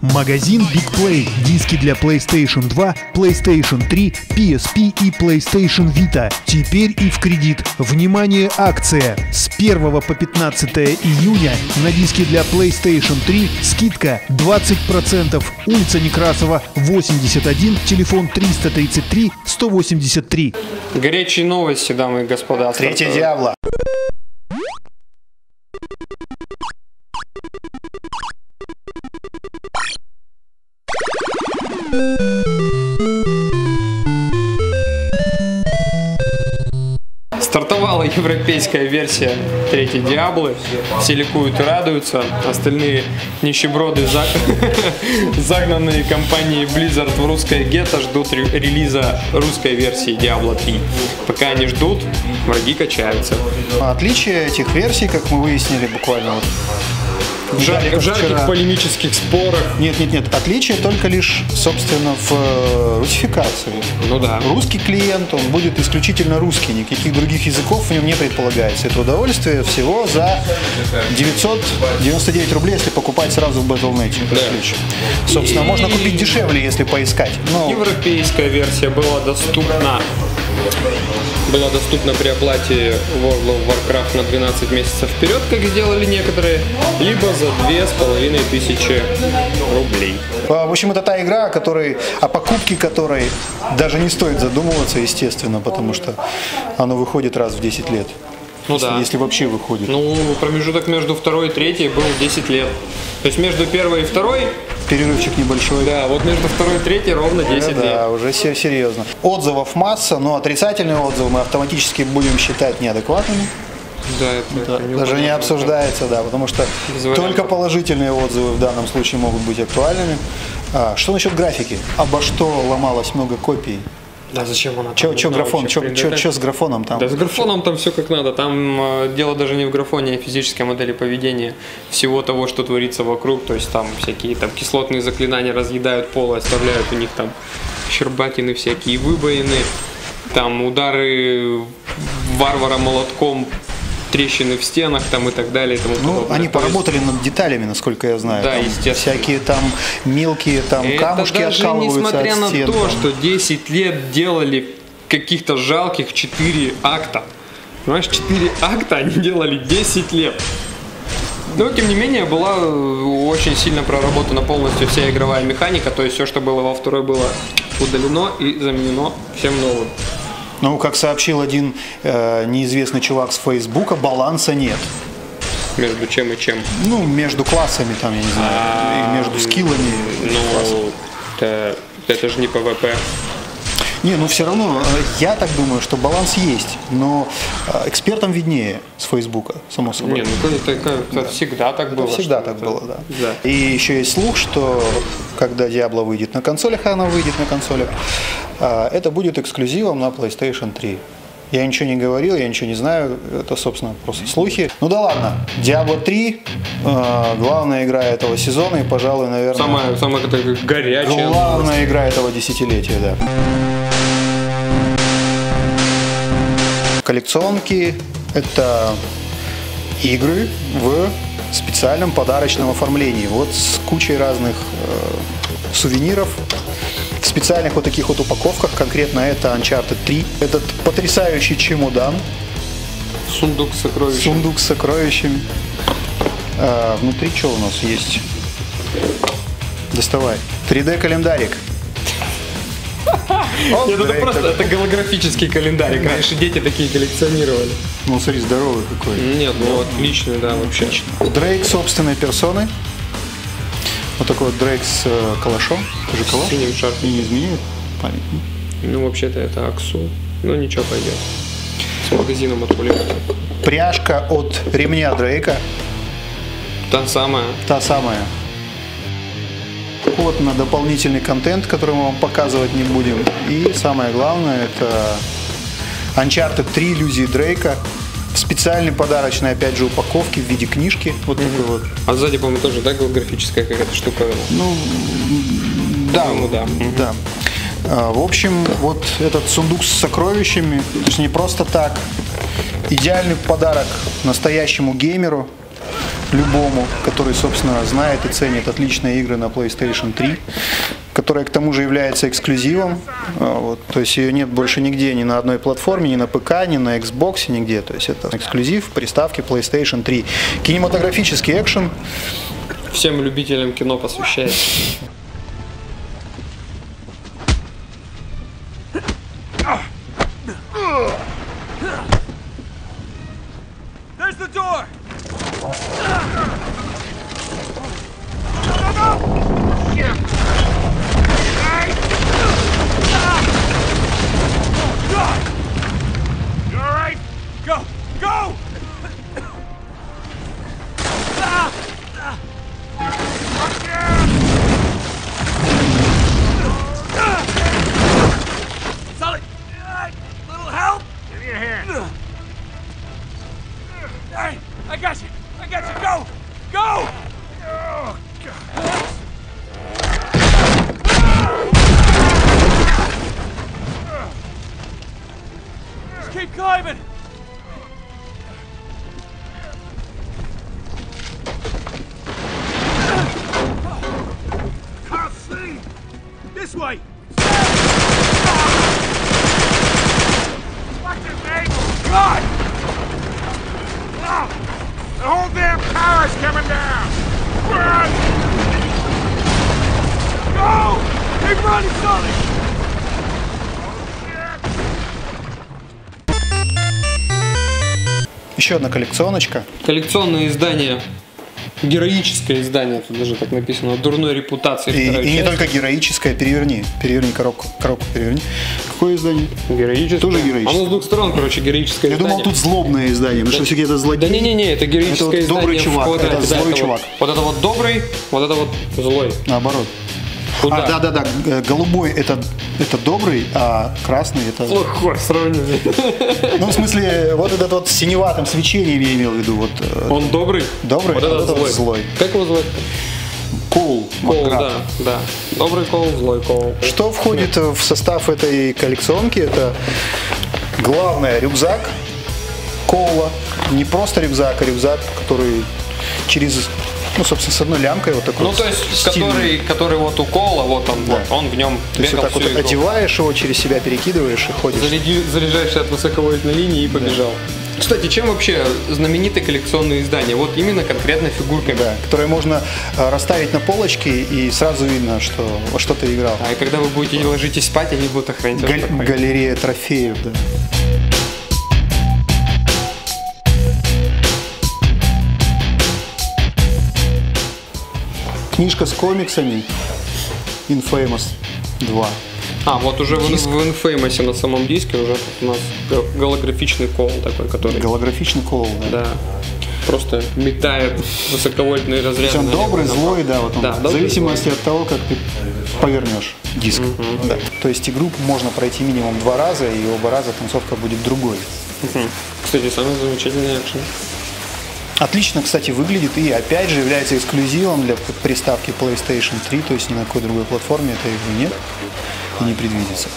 Магазин Big Play. Диски для PlayStation 2, PlayStation 3, PSP и PlayStation Vita. Теперь и в кредит. Внимание, акция! С 1 по 15 июня на диски для PlayStation 3 скидка 20%. Улица Некрасова, 81, телефон 333 183. Горячие новости, дамы и господа. Третье Диабло. Стартовала европейская версия третьей Диаблы. Все ликуют и радуются. Остальные нищеброды, загнанные компанией Blizzard в русское гетто, ждут релиза русской версии Diablo 3. Пока они ждут, враги качаются. Отличие этих версий, как мы выяснили буквально вот в жарких полемических спорах. Нет. Отличие только лишь, собственно, в русификации. Ну да. Русский клиент, он будет исключительно русский. Никаких других языков в нем не предполагается. Это удовольствие всего за 999 рублей, если покупать сразу в Battle.net. Да. Собственно, можно купить дешевле, если поискать. Но... Европейская версия была доступна при оплате World of Warcraft на 12 месяцев вперед, как сделали некоторые, либо за 2500 рублей. В общем, это та игра, о покупке которой даже не стоит задумываться, естественно, потому что оно выходит раз в 10 лет. Если вообще выходит. Ну, промежуток между второй и третьей был 10 лет. То есть между первой и второй... Перерывчик небольшой. Да, вот между второй и третьей ровно 10 лет. Да, уже серьезно. Отзывов масса, но отрицательные отзывы мы автоматически будем считать неадекватными. Да, это даже не обсуждается, да, потому что только положительные отзывы в данном случае могут быть актуальными. Что насчет графики? Обо что ломалось много копий? Да, зачем она? Что графон? Что с графоном там? Да, с графоном там все как надо. Там дело даже не в графоне, а в физической модели поведения всего того, что творится вокруг. То есть там всякие там кислотные заклинания разъедают пол, оставляют у них там щербатины всякие, выбоины, там удары варвара молотком, трещины в стенах там и так далее. И тому подобное. Они поработали над деталями, насколько я знаю. Да, там естественно. Всякие там мелкие там камушки откалываются несмотря от стен, на то, там. что 10 лет делали каких-то жалких 4 акта. Понимаешь, 4 акта они делали 10 лет. Но, тем не менее, была очень сильно проработана полностью вся игровая механика. То есть все, что было во второй, было удалено и заменено всем новым. Ну, как сообщил один неизвестный чувак с Фейсбука, баланса нет. Между чем и чем? Ну, между классами, там, я не знаю, и между скиллами. Ну, это же не ПВП. Не, ну все равно, я так думаю, что баланс есть, но экспертам виднее с Фейсбука, само собой. Не, ну это всегда так было. Всегда так было, да. И еще есть слух, что когда Diablo выйдет на консолях, а она выйдет на консолях, это будет эксклюзивом на PlayStation 3. Я ничего не говорил, я ничего не знаю, это, собственно, просто слухи. Ну да ладно, Diablo 3, главная игра этого сезона и, пожалуй, наверное... Самая горячая. Главная игра этого десятилетия, да. Коллекционки – это игры в специальном подарочном оформлении. Вот с кучей разных сувениров. В специальных вот таких вот упаковках, конкретно это Uncharted 3. Этот потрясающий чемодан. Сундук с сокровищами. Сундук с сокровищами. Внутри что у нас есть? Доставай. 3D-календарик. Это голографический календарь. Раньше дети такие коллекционировали. Ну, смотри, здоровый какой. Нет, ну отличный, да, вообще. Дрейк собственной персоной. Вот такой вот Дрейк с калашом. Тоже калаш. Синим шарфом. И не изменяет память. Ну, вообще-то это Аксу. Ну, ничего, пойдет. С магазином от пулемета. Пряжка от ремня Дрейка. Та самая. Та самая. Вот на дополнительный контент, который мы вам показывать не будем. И самое главное, это Uncharted 3 иллюзии Дрейка в специальной подарочной, опять же, упаковке в виде книжки. Вот такой вот. А сзади, по-моему, тоже, да, голографическая какая-то штука? Ну, да. Да. В общем, вот этот сундук с сокровищами, то есть не просто так. Идеальный подарок настоящему геймеру. любому, который, собственно, знает и ценит отличные игры на PlayStation 3, которая к тому же является эксклюзивом. Вот, то есть ее нет больше нигде, ни на одной платформе, ни на ПК, ни на Xbox, нигде. То есть это эксклюзив приставки PlayStation 3. Кинематографический экшен. Всем любителям кино посвящается. There's the door! You all right? Go! Go! Sully! Little help? Give me a hand. Hey, I got you! I got you! Go! Go! Oh, God. Just keep climbing! Can't see! This way! Watch his ankle! God! The whole damn tower's coming down! Run! Go! Keep running, Sully! Еще одна коллекционочка. Коллекционное издание. Героическое издание, тут даже так написано, дурной репутации. И не только героическое, переверни коробку переверни. Какое издание? Героическое. Тоже героическое. Оно с двух сторон, короче, героическое Я издание. думал, тут злобное издание, потому что все это злодеи. Да не-не-не, это героическое это вот издание. добрый чувак, входа, это злой это чувак. Вот это вот добрый, вот это вот злой. Наоборот. Куда? Да. Голубой это добрый, а красный это... Плохое сравнение. Ну, в смысле, вот этот вот с синеватым свечением я имел в виду. Вот, Он добрый? Добрый, вот это вот злой. Как его звать? Коул. Коул, да. Добрый Коул, злой Коул. Что входит в состав этой коллекционки? Это главное рюкзак Коула. Не просто рюкзак, а рюкзак, который через... Ну, собственно, с одной лямкой вот такой. Ну, то есть, который вот у Коула, вот он, Да. вот, он в нем То есть бегал вот так всю вот игру. одеваешь его, через себя перекидываешь и ходишь. Заряжаешься от высоковольтной линии и побежал. Кстати, чем вообще знамениты коллекционные издания? Вот именно конкретно фигурками. Да, которые можно расставить на полочке и сразу видно, что во что ты играл. А и когда вы будете ложитесь спать, они будут охранять ваш покой. Галерея трофеев, да. Книжка с комиксами Infamous 2. А, вот уже в Диск. Infamous на самом диске уже у нас голографичный Коул такой, который... Голографичный Коул, да. Да. Просто метает высоковольтные разряды. То есть он налево добрый, и направо. злой, да, вот он. Да, В добрый, зависимости от того, как ты повернешь диск. Да. То есть игру можно пройти минимум 2 раза, и оба раза концовка будет другой. Кстати, самый замечательный экшен. Отлично, кстати, выглядит и опять же является эксклюзивом для приставки PlayStation 3, то есть ни на какой другой платформе этой игры нет и не предвидится.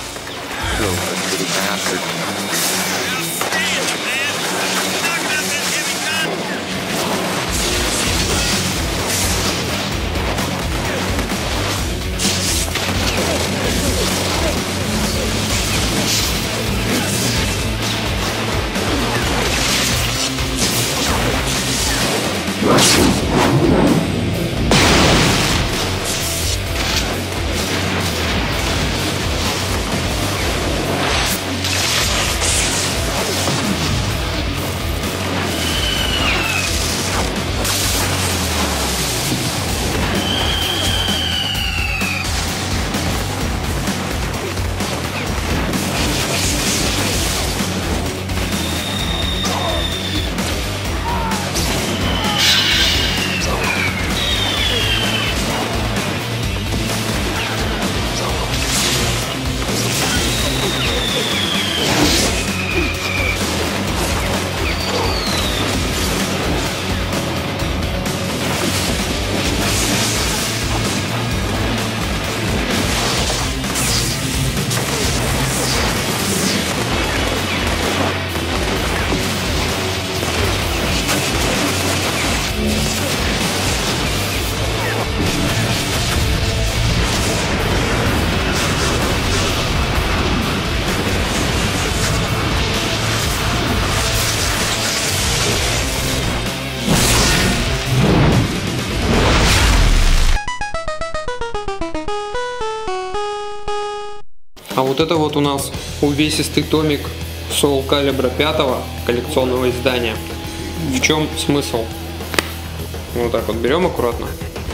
А вот это вот у нас увесистый томик Soul Calibur 5 коллекционного издания. В чем смысл? Вот так вот берем аккуратно.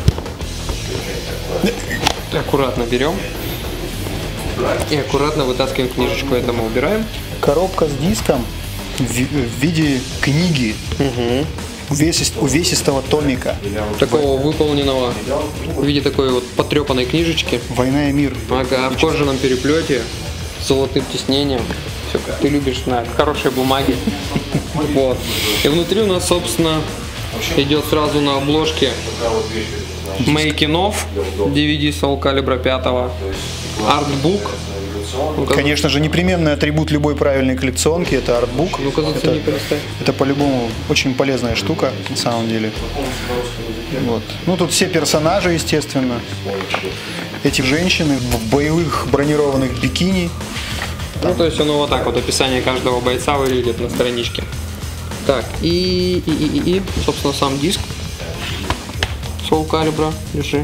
Аккуратно берем. И аккуратно вытаскиваем книжечку. Это мы убираем. Коробка с диском в виде книги. Увесистого томика. Такого выполненного в виде такой вот потрепанной книжечки. «Война и мир». Ага, в кожаном переплете, с золотым тиснением. Все как ты любишь, на хорошей бумаге. Вот. И внутри у нас, собственно, идет сразу на обложке Making of DVD Soul Calibur 5, артбук. Конечно же, непременный атрибут любой правильной коллекционки — это артбук. Ну-ка, зацени, представь. Это по-любому очень полезная штука, на самом деле. Вот. Ну, тут все персонажи, естественно. Эти женщины в боевых бронированных бикини. Ну, то есть оно вот так вот, описание каждого бойца выглядит на страничке. Так, и собственно, сам диск Soul Calibur, держи.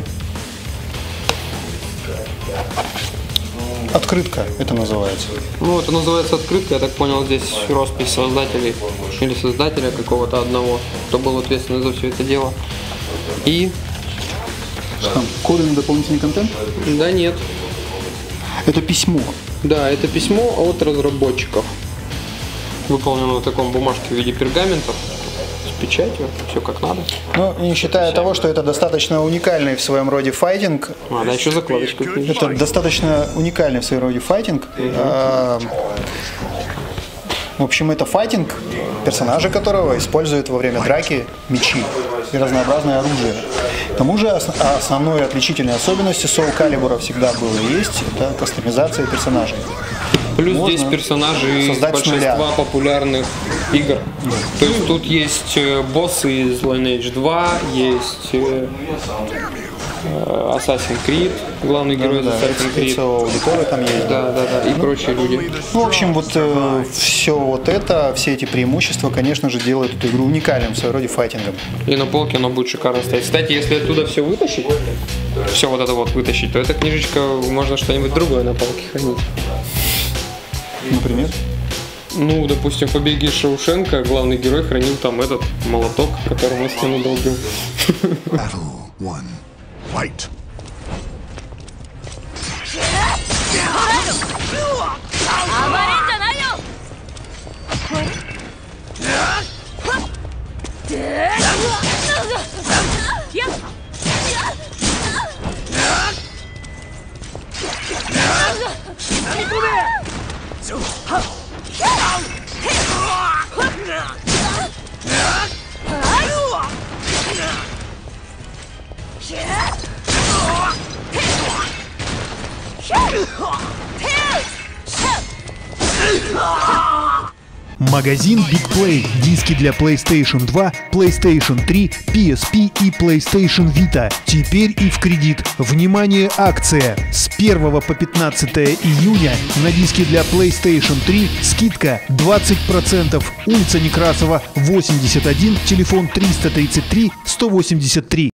Открытка это называется. Ну, это называется открытка, я так понял, здесь роспись создателей или создателя какого-то одного, кто был ответственный за все это дело. И... Что там, коды на дополнительный контент? Да нет. Это письмо. Да, это письмо от разработчиков. Выполнено в таком бумажке в виде пергаментов. С печатью, все как надо. Ну, не считая того, что это достаточно уникальный в своем роде файтинг. А, да, еще закладочка. Это достаточно уникальный в своем роде файтинг. В общем, это файтинг, персонажи которого используют во время драки мечи и разнообразное оружие. К тому же основной отличительной особенностью Soul Calibur всегда было и есть — это кастомизация персонажей. Плюс Можно здесь персонажи из большинства популярных игр. То есть тут есть боссы из Lineage 2, есть Assassin's Creed, главный герой из Assassin's Creed. Аудитория там есть. Да, и прочие люди. Ну, в общем, вот все вот это, все эти преимущества, конечно же, делают эту игру уникальным в своем роде файтингом. И на полке оно будет шикарно стоять. Кстати, если оттуда все вытащить, все вот это вот вытащить, то эта книжечка, можно что-нибудь другое на полке хранить. Например? Ну, допустим, в «Побеге из Шоушенка» главный герой хранил там этот молоток, которым он стену долбил. Fight. Магазин Big Play. Диски для PlayStation 2, PlayStation 3, PSP и PlayStation Vita. Теперь и в кредит. Внимание, акция! С 1 по 15 июня на диски для PlayStation 3 скидка 20%. Улица Некрасова, 81, телефон 333 183.